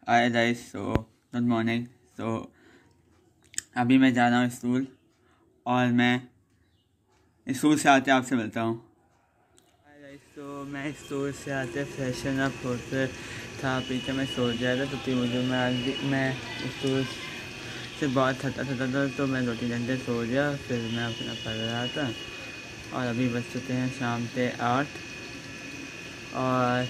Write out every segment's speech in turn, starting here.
Hi guys, good morning. अभी मैं जा रहा हूँ स्कूल और मैं स्कूल से आते आपसे मिलता हूँ। हाय गाइस, मैं स्कूल से आते फ्रेशन अप होते था, पीछे मैं सो गया था क्योंकि मैं स्कूल से बहुत थका था तो मैं 2-3 घंटे सो गया। फिर मैं अपना पढ़ रहा था और अभी बज चुके हैं शाम के 8 और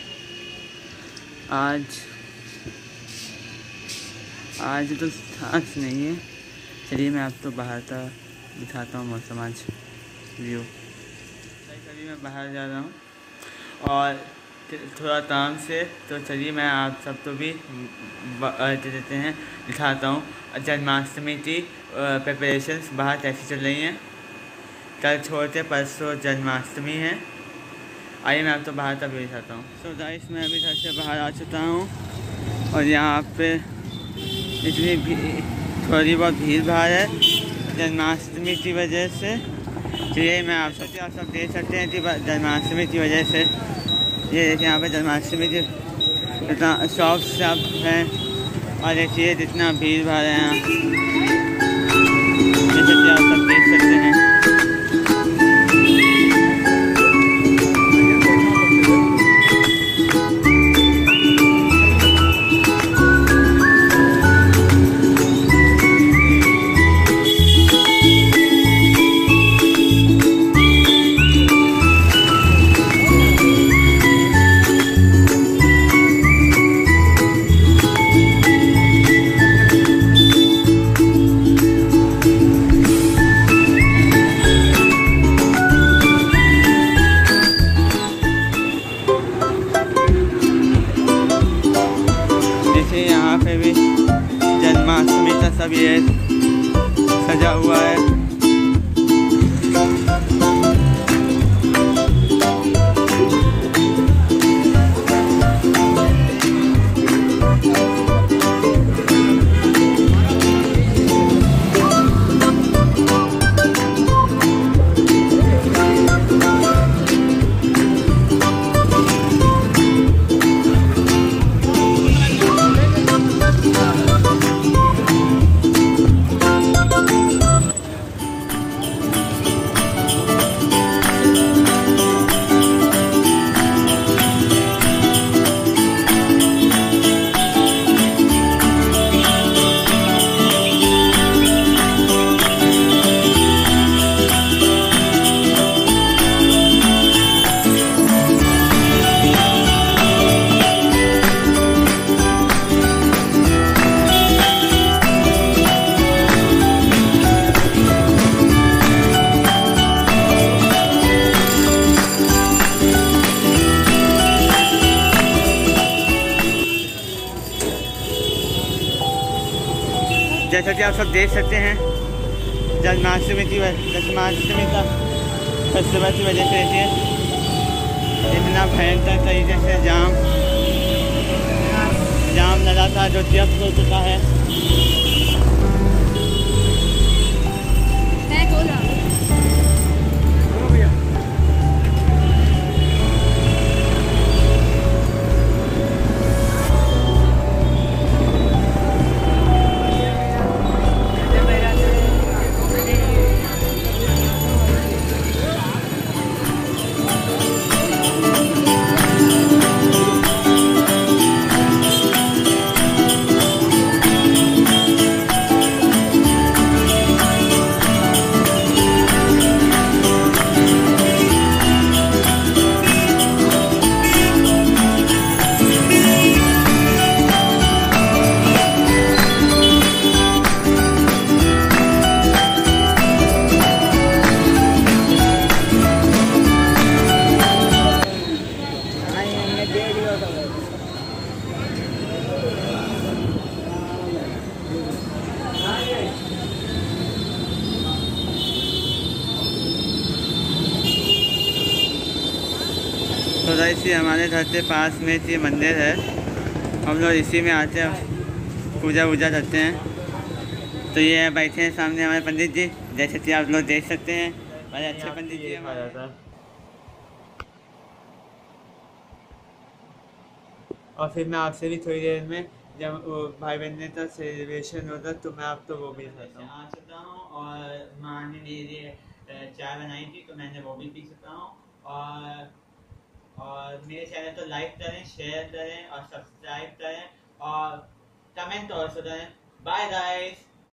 आज तो खास नहीं है। चलिए मैं आपको बाहर का दिखाता हूँ मौसम आज व्यू। अभी मैं बाहर जा रहा हूँ और थोड़ा काम से, तो चलिए मैं आप सबको भी देते हैं दिखाता हूँ जन्माष्टमी की प्रिपरेशंस बाहर कैसी चल रही हैं। कल छोड़ते परसों जन्माष्टमी है। आइए मैं आपको बाहर का व्यू दिखाता हूँ। सो गाइस, मैं अभी घर से बाहर आ चुका हूँ और यहाँ पे इतनी थोड़ी बहुत भीड़ भाड़ है जन्माष्टमी की वजह से। तो ये मैं आप सब देख सकते हैं कि जन्माष्टमी की वजह से ये देखिए यहाँ पे जन्माष्टमी की इतना शॉप्स सब हैं और देखिए जितना भीड़ भाड़ है यहाँ, जैसे कि आप सब देख सकते हैं। यहाँ पे भी जन्माष्टमी का सब ये सजा हुआ है। जैसा कि आप सब देख सकते हैं जन्माष्टमी का फेस्टिवल की वजह से देखिए इतना भयंकर तरीके से जाम लगा था जो कि अब हो चुका है। तो इसी हमारे घर के पास में ये मंदिर है, हम लोग इसी में आते हैं पूजा वूजा करते हैं। तो ये बैठे हैं सामने हमारे पंडित जी, जैसे कि आप लोग देख सकते हैं, बड़े अच्छे पंडित जी हमारा था। और फिर मैं आपसे भी थोड़ी देर में जब वो भाई बहन का सेलिब्रेशन होता तो मैं आपको वो भी दिखाता हूँ। आ चुका हूँ और माँ ने मेरे लिए चाय बनाई थी तो मैंने वो भी पी चुका हूँ। और मेरे चैनल को लाइक करें, शेयर करें और सब्सक्राइब करें और कमेंट और करें। Bye guys.